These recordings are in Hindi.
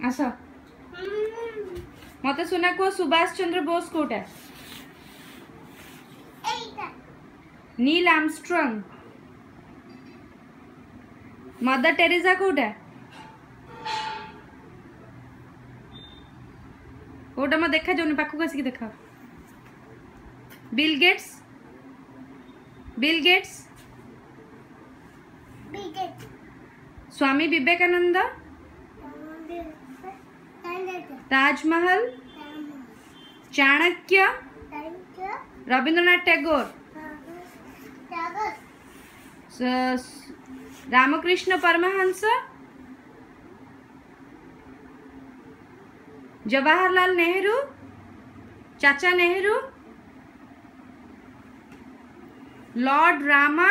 आस मत सुना को सुभाष चंद्र बोस कोटा नील आर्मस्ट्रंग मदर टेरेसा कोटा कोटा मत देखा जाऊनी पाखक आसिक देखा Bill Gates Swami Vivekananda Taj Mahal Chanakya Rabindranath Tagore Ramakrishna Paramahamsa Jawaharlal Nehru Chacha Nehru lord Rama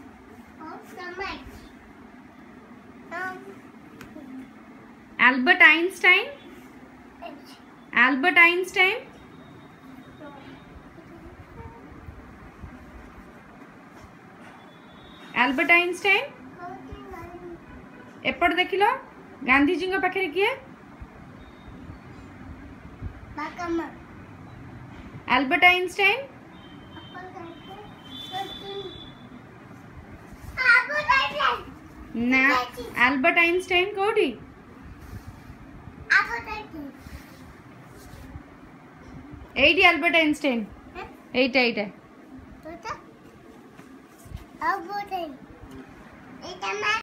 Albert Einstein एपट देख लो गांधी जी पाखे किए एल्बर्ट आइंस्टाइन ना एल्बर्ट आइंस्टाइन कोठी एटी एल्बर्ट आइंस्टाइन एटा